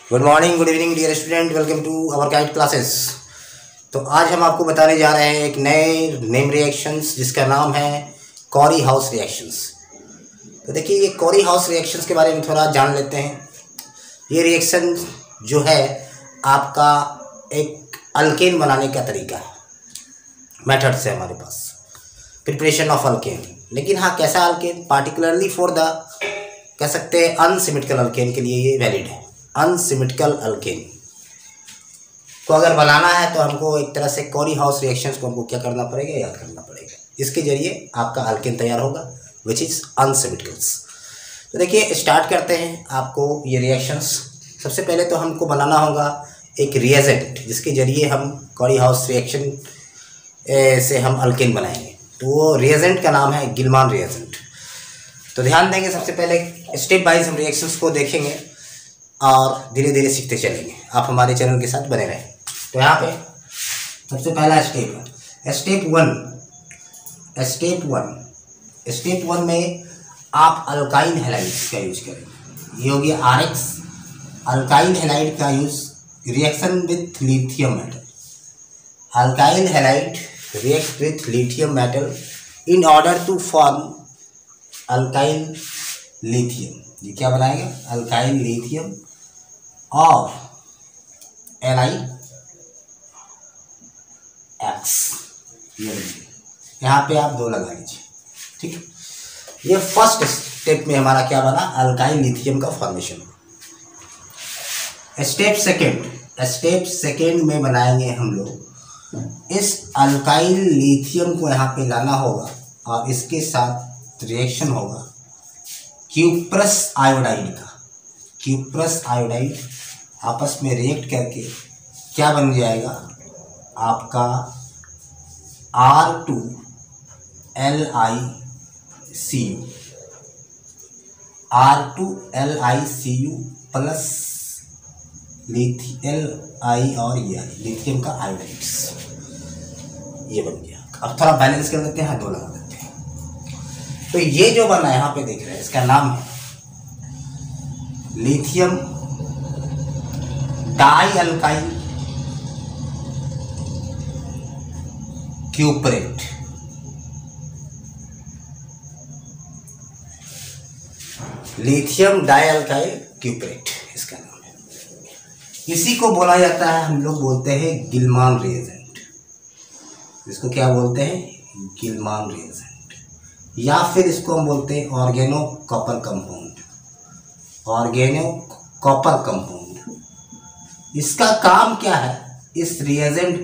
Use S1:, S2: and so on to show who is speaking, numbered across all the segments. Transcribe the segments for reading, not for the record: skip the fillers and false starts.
S1: Good morning, good evening dear student, welcome to our guide classes. तो आज हम आपको बताने जा रहे हैं एक नए नेम रिएक्शंस जिसका नाम है कॉरी हाउस रिएक्शंस। तो देखिए, ये कॉरी हाउस रिएक्शंस के बारे में थोड़ा जान लेते हैं। ये रिएक्शन जो है आपका एक अल्केन बनाने का तरीका है, मेथड्स है हमारे पास, प्रिपरेशन ऑफ अल्केन। लेकिन हाँ, कैसा अल्केन, पार्टिकुलरली फॉर द कह सकते हैं अनसिमेट्रिकल अल्केन के लिए ये वैलिड है। अनसिमेट्रिकल अल्केन को अगर बनाना है तो हमको एक तरह से कॉरी हाउस रिएक्शंस को हमको क्या करना पड़ेगा, याद करना पड़ेगा। इसके जरिए आपका अल्केन तैयार होगा विच इज़ अनसिमेट्रिकल्स। तो देखिए, स्टार्ट करते हैं आपको ये रिएक्शंस। सबसे पहले तो हमको बनाना होगा एक रिएजेंट जिसके जरिए हम कॉरी हाउस रिएक्शन से हम अल्केन बनाएंगे। तो वो रिएजेंट का नाम है गिलमान रिएजेंट। तो ध्यान देंगे, सबसे पहले स्टेप वाइज हम रिएक्शंस को देखेंगे और धीरे धीरे सीखते चलेंगे। आप हमारे चैनल के साथ बने रहें। तो यहाँ पे सबसे पहला स्टेप है स्टेप वन में आप अल्काइल हैलाइड्स का यूज करेंगे। ये हो गया RX, अल्काइल हैलाइड का use reaction with lithium metal. Alkyl halide react with lithium metal in order to form alkyl lithium. ये क्या बनाएगा, अल्काइल लिथियम और LiX। ये यहाँ पे आप 2 लगा लीजिए, ठीक है। ये फर्स्ट स्टेप में हमारा क्या बना, अल्काइल लिथियम का फॉर्मेशन। स्टेप सेकेंड में बनाएंगे हम लोग इस अल्काइल लिथियम को यहाँ पे लाना होगा और इसके साथ रिएक्शन होगा क्यूप्रस आयोडाइड का। क्यूप्रस आयोडाइड आपस में रिएक्ट करके क्या बन जाएगा, आपका R2LiCu। R2LiCu प्लस Li और लिथियम का आयोडाइड्स, ये बन गया। अब थोड़ा बैलेंस कर देते हैं, 2 लगा देते हैं। तो ये जो बना यहाँ पे देख रहे हैं, इसका नाम है lithium dialkyl cuprate. Lithium dialkyl cuprate इसका नाम है। इसी को बोला जाता है, हम लोग बोलते हैं गिलमान रिएजेंट। इसको क्या बोलते हैं, गिलमान रिएजेंट, या फिर इसको हम बोलते हैं organocopper compound. Organocopper compound, इसका काम क्या है, इस रिएजेंट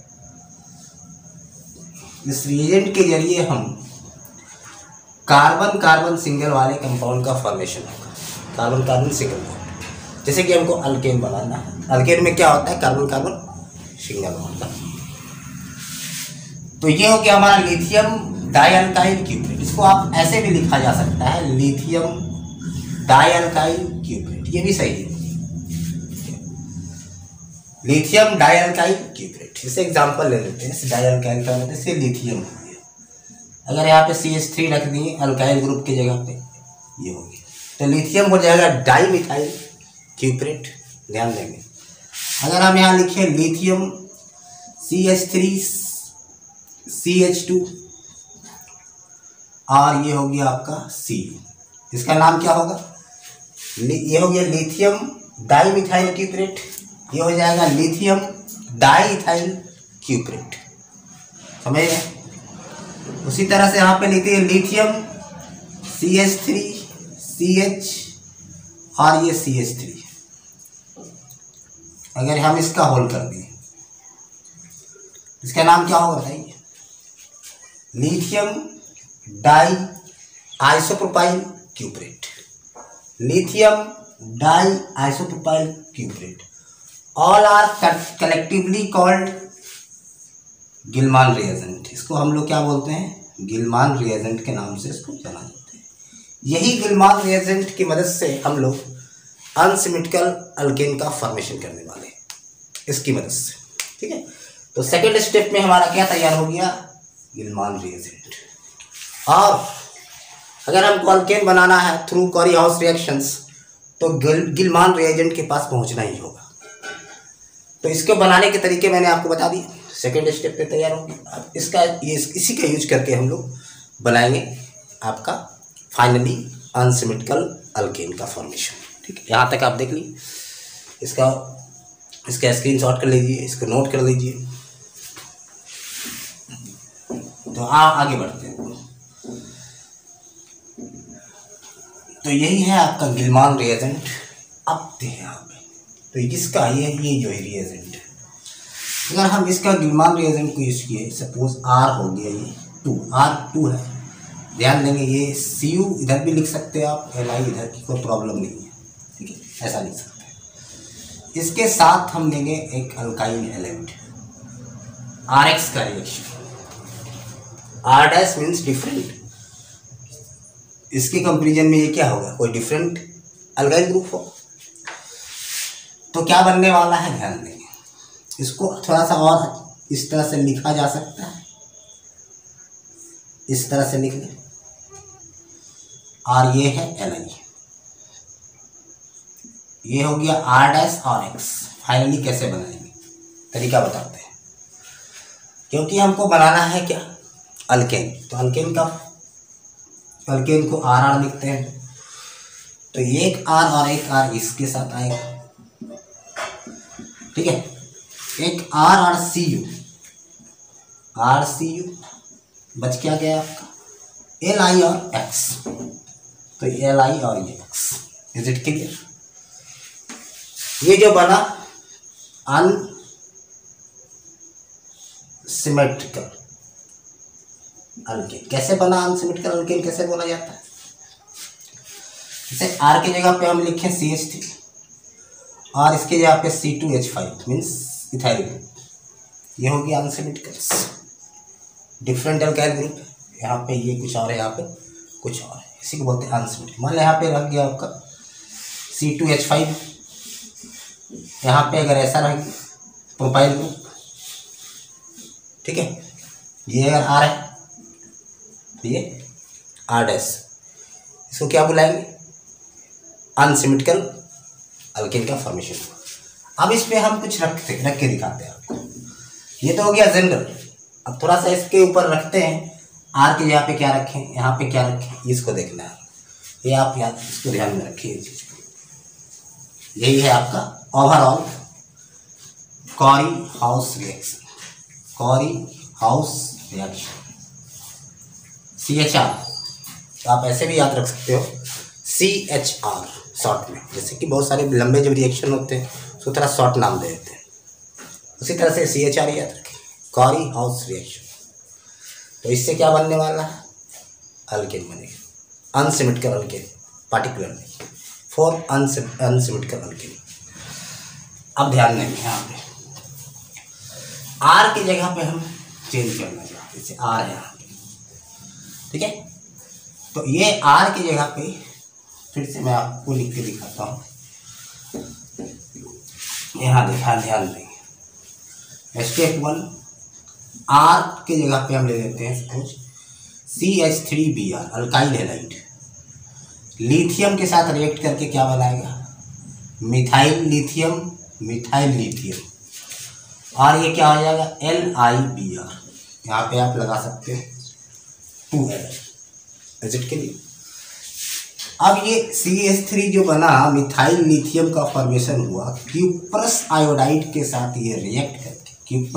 S1: के जरिए हम कार्बन कार्बन सिंगल वाले कंपाउंड का फॉर्मेशन होगा। कार्बन कार्बन सिंगल बॉन्ड, जैसे कि हमको अल्केन बनाना है। अल्केन में क्या होता है, कार्बन कार्बन सिंगल बॉन्ड। तो ये हो गया हमारा लिथियम डाई अल्काइल क्यूपरेट। इसको आप ऐसे भी लिखा जा सकता है, लिथियम डाई अल्काइल क्यूपरेट, ये भी सही है, लिथियम डाई अल्काइल क्यूपरेट। इसे एग्जांपल ले लेते हैं। डाई अल्काइल का मतलब इससे लिथियम हो गया। अगर यहाँ पे CH3 रख दिए अल्काइल ग्रुप की जगह पे, ये हो गया, तो लिथियम हो जाएगा डाई मिथाइल क्यूपरेट। ध्यान देंगे, अगर हम यहाँ लिखे लिथियम CH3 CH2 और ये हो गया आपका Cu, इसका नाम क्या होगा, ये हो गया लिथियम डाई मिथाइल क्यूपरेट। ये हो जाएगा लिथियम डाई इथाइल क्यूपरेट। समझ गए। उसी तरह से यहाँ पे लिखते हैं लिथियम CH3 CH और ये CH3। अगर हम इसका होल कर दें, इसका नाम क्या होगा बताइए, lithium diisopropyl cuprate. Lithium diisopropyl cuprate, all are collectively called Gilman reagent. इसको हम लोग क्या बोलते हैं, गिलमान रिएजेंट के नाम से इसको जाना जाता है। यही गिलमान रिएजेंट की मदद से हम लोग अनसिमेट्रिकल अल्केन का फॉर्मेशन करने वाले हैं, इसकी मदद से, ठीक है। तो सेकेंड स्टेप में हमारा क्या तैयार हो गया, गिलमान रिएजेंट। और अगर हमको अल्केन बनाना है थ्रू कॉरी हाउस रिएक्शंस, तो गिलमान रिएजेंट के पास पहुंचना ही होगा। तो इसके बनाने के तरीके मैंने आपको बता दिए, सेकेंड स्टेप पे तैयार होगी। अब इसका इसी का यूज करके हम लोग बनाएंगे आपका फाइनली अनसिमेट्रिकल अल्केन का फॉर्मेशन। ठीक है, यहाँ तक आप देख लीजिए। इसका स्क्रीनशॉट कर लीजिए, इसको नोट कर लीजिए। तो आगे बढ़ते हैं। तो यही है आपका गिलमान रिएजेंट। अब यहाँ पे तो इसका ये जो है रिएजेंट, अगर हम इसका गिलमान रिएजेंट को यूज किए, सपोज R हो गया, ये 2 है, ध्यान देंगे ये Cu इधर भी लिख सकते हैं आप, Li इधर की कोई प्रॉब्लम नहीं है। ठीक है, ऐसा लिख सकते हैं। इसके साथ हम लेंगे एक अल्काइल एलिमेंट, Rx का रिएक्शन, R' मीन्स डिफरेंट। इसके कंपेरिजन में ये क्या होगा, कोई डिफरेंट अल्काइल ग्रुप हो। तो क्या बनने वाला है, ध्यान देंगे। इसको थोड़ा सा और इस तरह से लिखा जा सकता है, इस तरह से लिख लें, और ये है Li, ये हो गया R' और X। फाइनली कैसे बनाएंगे, तरीका बताते हैं। क्योंकि हमको बनाना है क्या, अल्केन, तो अल्केन को RR लिखते हैं। तो एक R और एक R इसके साथ आएगा। ठीक है, एक R और Cu, बच क्या गया आपका Li और X। तो Li और ये X, इज इट क्लियर। ये जो बना अनसिमेट्रिकल अल्केन, कैसे बना अनसिमेट्रिकल अल्केन, कैसे बोला जाता है। जैसे R की जगह पे हम लिखें CH3 और इसके जगह पे C2H5 मीन्स इथाइल ग्रुप, ये हो गया अनसिमेट्रिकल डिफरेंट अल्काइल ग्रुप। यहाँ पे ये कुछ और है, यहाँ पे कुछ और है, इसी को बोलते हैं अनसिमेट्रिकल। मान लो यहाँ पे रख गया आपका C2H5, यहाँ पे अगर ऐसा रह गया प्रोपाइल ग्रुप, ठीक है, ये अगर R है तो ये R', इसको क्या बुलाएंगे, अनसिमेट्रिकल अल्केन का फॉर्मेशन। अब इस पे हम कुछ रख के दिखाते हैं आपको। ये तो हो गया जनरल। अब थोड़ा सा इसके ऊपर रखते हैं, R के यहाँ पे क्या रखें, यहाँ पे क्या रखें, इसको देखना है। ये आप याद, इसको ध्यान में रखिए। यही है आपका overall Corey House reaction, CHR। तो आप ऐसे भी याद रख सकते हो CHR शॉर्ट में, जैसे कि बहुत सारे लंबे जो रिएक्शन होते हैं उसको थोड़ा शॉर्ट नाम दे देते हैं, उसी तरह से CHR याद रखें, कॉरी हाउस रिएक्शन। तो इससे क्या बनने वाला है, अल्केन बनेगा, unsymmetrical alkane, particularly for unsymmetrical alkane. अब ध्यान देंगे यहाँ पे R की जगह पे हम चेंज करना चाहते हैं, जैसे R है यहाँ पे, ठीक है। तो ये R की जगह पे फिर से मैं आपको लिख के दिखाता हूँ, यहाँ ध्यान देंगे। स्टेप 1, R की जगह पे हम ले लेते हैं suppose CH3Br alkyl halide, lithium के साथ रिएक्ट करके क्या बनाएगा, मिथाइल लिथियम, और ये क्या हो जाएगा LiBr। यहाँ पे आप लगा सकते हैं 2L, एसिड के लिए। अब ये CH3 जो बना, मिथाइल लिथियम का फॉर्मेशन हुआ क्यूप्रस आयोडाइड के साथ, ये रिएक्ट करके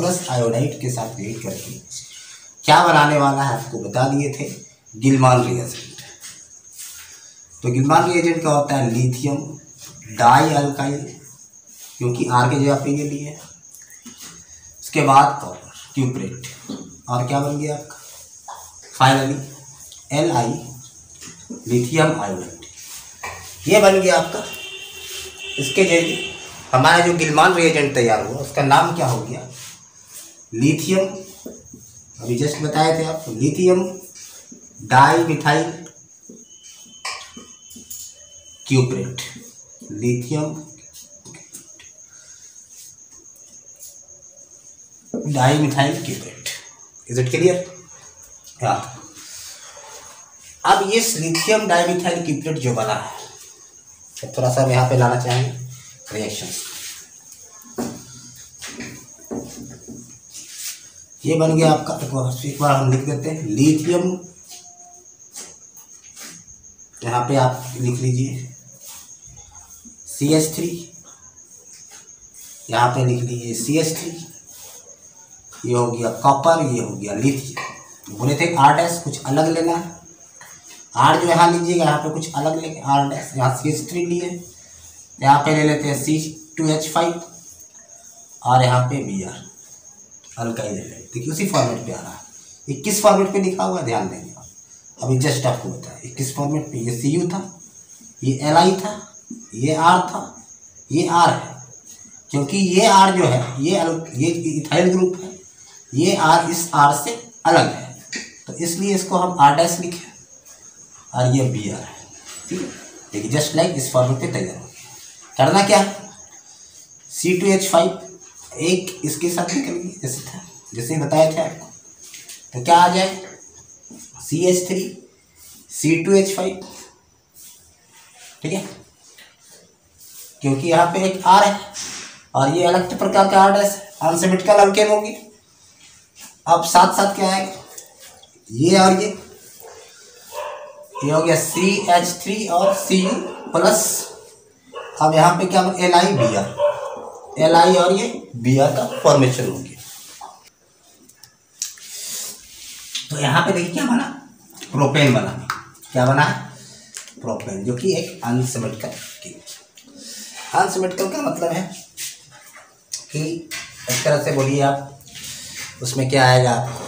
S1: क्या बनाने वाला है, आपको बता दिए थे, गिलमान रिएजेंट। तो गिलमान रिएजेंट क्या होता है, लिथियम डाई अल्काइल, क्योंकि R के जगह पे ये भी है, उसके बाद कॉपर क्यूप्रेट, और क्या बन गया आपका फाइनली Li लिथियम आयोडाइड, ये बन गया आपका। इसके जरिए हमारा जो गिलमान रिएजेंट तैयार हुआ उसका नाम क्या हो गया, लिथियम, अभी जस्ट बताए थे आपको, lithium dimethyl cuprate, lithium dimethyl cuprate. Is it clear. हाँ, अब ये लिथियम डाई मिथाइल क्यूप्रेट जो बना है, तो थोड़ा सा हम यहाँ पे लाना चाहेंगे रिएक्शंस। ये बन गया आपका, एक बार हम लिख देते हैं लिथियम, यहाँ पे आप लिख लीजिए CH3, यहाँ पे लिख लीजिए CH3, ये हो गया कॉपर, ये हो गया लिथियम। बोले थे R डैश कुछ अलग लेना है, R जो यहाँ लीजिएगा यहाँ पे कुछ अलग लेंगे, R डैश यहाँ CH3 लिए, यहाँ पे ले लेते हैं C2H5 और यहाँ पे Br अल्काइल ले लेते। देखिए उसी फॉर्मेट पे आ रहा है। ये किस फॉर्मेट पे लिखा हुआ है ध्यान देंगे। अभी जस्ट आपको बताया किस फॉर्मेट पे, ये Cu था, ये Li था, ये R था, ये R है। क्योंकि ये R जो है ये इथाइल ग्रुप है, ये R इस R से अलग है, तो इसलिए इसको हम R डैश लिखे और ये Br है। ठीक है, देखिए जस्ट लाइक इस फॉर्मेट पे तैयार हो गया। करना क्या है, C2H5 एक इसके साथ निकल गई जैसे था, जैसे बताया था आपको, तो क्या आ जाए CH3 C2H5। ठीक है, क्योंकि यहाँ पे एक R है और ये अलग प्रकार का R डैश अनसिमेट्रिकल अल्केन होगी। अब साथ साथ क्या आएगा, ये और ये हो गया CH3 और Cu प्लस, अब यहाँ पे क्या Li Br, Li और ये Br का फॉर्मेशन हो गया। तो यहाँ पे देखिए क्या बना, प्रोपेन बना। क्या बना है, प्रोपेन, जो कि एक अनसिमेट्रिकल की। अनसिमेट्रिकल का मतलब है कि इस तरह से बोलिए आप, उसमें क्या आएगा आपको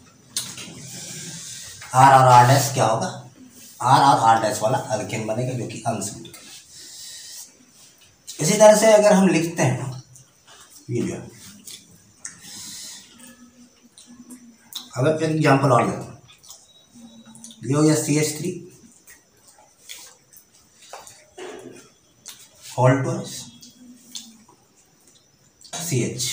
S1: R और R डैश क्या होगा, R और R डैश वाला अल्केन बनेगा जो कि अनसिमेट्रिकल। इसी तरह से अगर हम लिखते हैं ये जो, अब एक एग्जाम्पल और लेते हैं, ये हो गया CH3 होल ट्वाइस CH,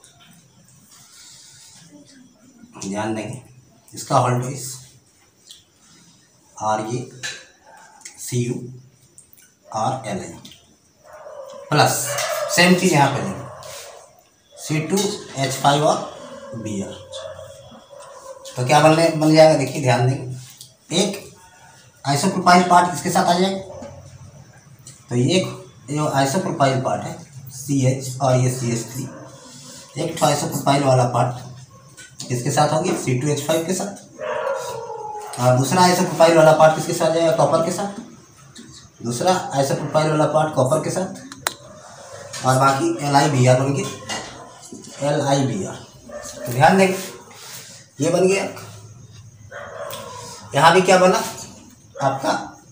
S1: ध्यान देंगे इसका होल ट्वाइस, और ये Cu और Li प्लस सेम चीज़ यहाँ पे लेंगे C2H5 और Br। तो क्या बन जाएगा, देखिए ध्यान देंगे, एक आइसोप्रोपाइल पार्ट इसके साथ आ जाएगा। तो ये जो आइसोप्रोपाइल पार्ट है CH और ये CH3, एक आइसोप्रोपाइल वाला पार्ट किसके साथ हो गया, C2H5 के साथ, और दूसरा आइसोप्रोपाइल वाला पार्ट किसके साथ जाएगा, कॉपर के साथ। दूसरा आइसोप्रोपाइल वाला पार्ट कॉपर के साथ, और बाकी Li Br बन गया, Li Br। तो ध्यान देंगे ये बन गया। यहाँ भी क्या बना आपका,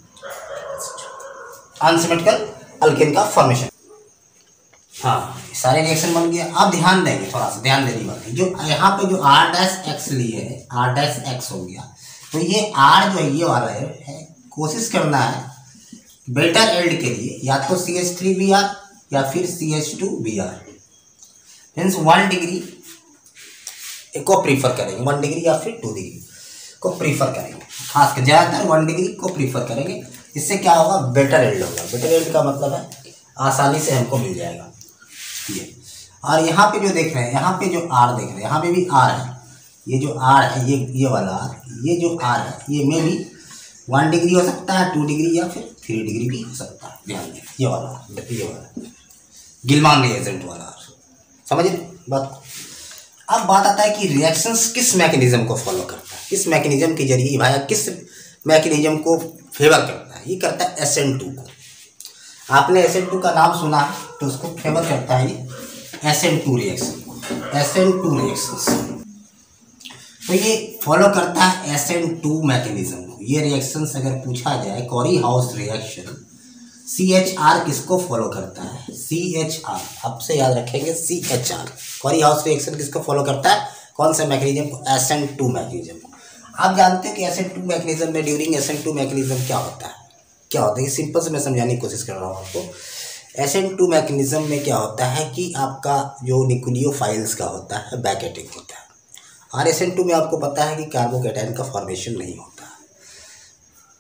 S1: अनसिमेट्रिकल अल्केन का फॉर्मेशन। हाँ, सारे रिएक्शन बन गया। अब ध्यान देंगे, थोड़ा सा ध्यान देने वाली, जो यहाँ पे जो R डैश X लिए है, R डैश X हो गया, तो ये R जो है ये वाला है, कोशिश करना है बेटर एल्ड के लिए या तो CH3Br या फिर CH2Br, मीन्स 1 डिग्री को प्रीफर करेंगे, 1 डिग्री या फिर 2 डिग्री को प्रीफर करेंगे, खासकर ज़्यादातर 1 डिग्री को प्रीफर करेंगे। इससे क्या होगा, बेटर एल्ड होगा। बेटर एल्ड का मतलब है आसानी से हमको मिल जाएगा ये। और यहाँ पे जो देख रहे हैं, यहाँ पे जो R देख रहे हैं, यहाँ पे भी R है, ये जो R है ये वाला R, ये जो R है ये में भी 1 डिग्री हो सकता है, 2 डिग्री या फिर 3 डिग्री भी हो सकता है। ध्यान दें ये वाला गिलमान रिएजेंट वाला R, समझिए बात। अब बात आता है कि रिएक्शंस किस मैकेनिज्म को फॉलो करता है, किस मैकेनिज्म के जरिए भाई किस मैकेनिज्म को फेवर करता है। ये करता है SN2 को। आपने SN2 का नाम सुना है तो उसको फेवर करता है ये SN2 रिएक्शन को, SN2 रिएक्शंस। तो ये फॉलो करता है SN2 मैकेनिज्म को। ये रिएक्शंस अगर पूछा जाए, कॉरी हाउस रिएक्शन CHR किसको फॉलो करता है, CHR, आपसे याद रखेंगे CHR, कॉरी हाउस रिएक्शन किसको फॉलो करता है, कौन से मैकेनिज्म को, SN2 मैकेनिज्म को। आप जानते हैं कि SN2 मैकेनिज्म में ड्यूरिंग SN2 मैकेनिज्म क्या होता है, ये सिंपल से मैं समझाने की कोशिश कर रहा हूँ आपको। SN2 मैकेनिज्म में क्या होता है कि आपका जो न्यूक्लियोफाइल्स का होता है बैकेटिंग होता है, और SN2 में आपको पता है कि कार्बोकैटायन का फॉर्मेशन नहीं होता।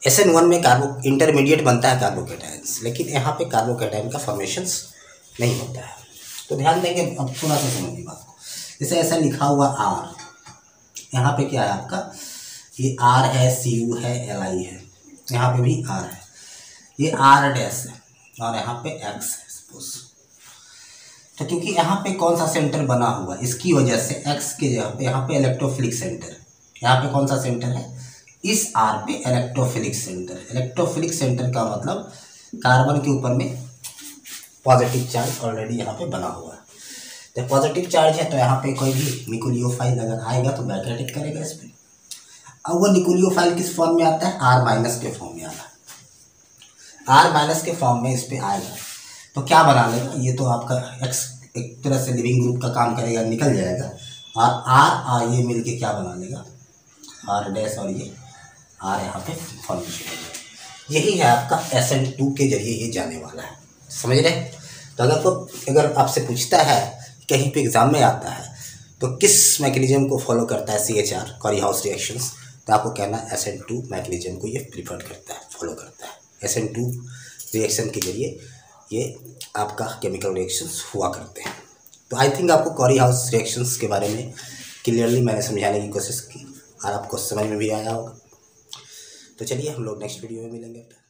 S1: SN1 में कार्बो इंटरमीडिएट बनता है कार्बोकेटाइंस, लेकिन यहाँ पे कार्बोकेटाइन का फॉर्मेशंस नहीं होता है। तो ध्यान देंगे, अब थोड़ा सा समझिए बात को। जैसे ऐसा लिखा हुआ R, यहाँ पे क्या है आपका, ये R है, Cu है, Li है, यहाँ पे भी R है, ये R डैश है और यहाँ पे X है सपोज। तो क्योंकि यहाँ पे कौन सा सेंटर बना हुआ, इसकी वजह से X के जगह पे यहाँ पे इलेक्ट्रोफिलिक सेंटर, यहाँ पे कौन सा सेंटर है, इस R पे इलेक्ट्रोफिलिक सेंटर। इलेक्ट्रोफिलिक सेंटर का मतलब कार्बन के ऊपर में पॉजिटिव चार्ज ऑलरेडी यहाँ पे बना हुआ है। जब पॉजिटिव चार्ज है तो यहाँ पे कोई भी निकोलियोफाइल अगर आएगा तो बैक अटैक करेगा इस पर। अब वो निकोलियोफाइल किस फॉर्म में आता है, R- के फॉर्म में आता है। R- के फॉर्म में इस पर आएगा तो क्या बना लेगा, ये तो आपका X एक तरह से लिविंग ग्रुप का काम करेगा, निकल जाएगा, और R ये मिलके क्या बना लेगा, R डैश, और ये R यहाँ पे फॉर्मेशन हो जाएगा। यही है आपका SN2 के जरिए ये जाने वाला है, समझ रहे। तो अगर आपसे पूछता है कहीं पे एग्जाम में आता है तो किस मैकेनिज्म को फॉलो करता है CHR कॉरी हाउस रिएक्शंस, तो आपको कहना है SN2 मैकेनिज्म को ये प्रीफर करता है, फॉलो करता है। SN2 रिएक्शन के जरिए ये आपका केमिकल रिएक्शंस हुआ करते हैं। तो आई थिंक आपको कॉरी हाउस रिएक्शंस के बारे में क्लियरली मैंने समझाने की कोशिश की और आपको समझ में भी आया होगा। तो चलिए हम लोग नेक्स्ट वीडियो में मिलेंगे।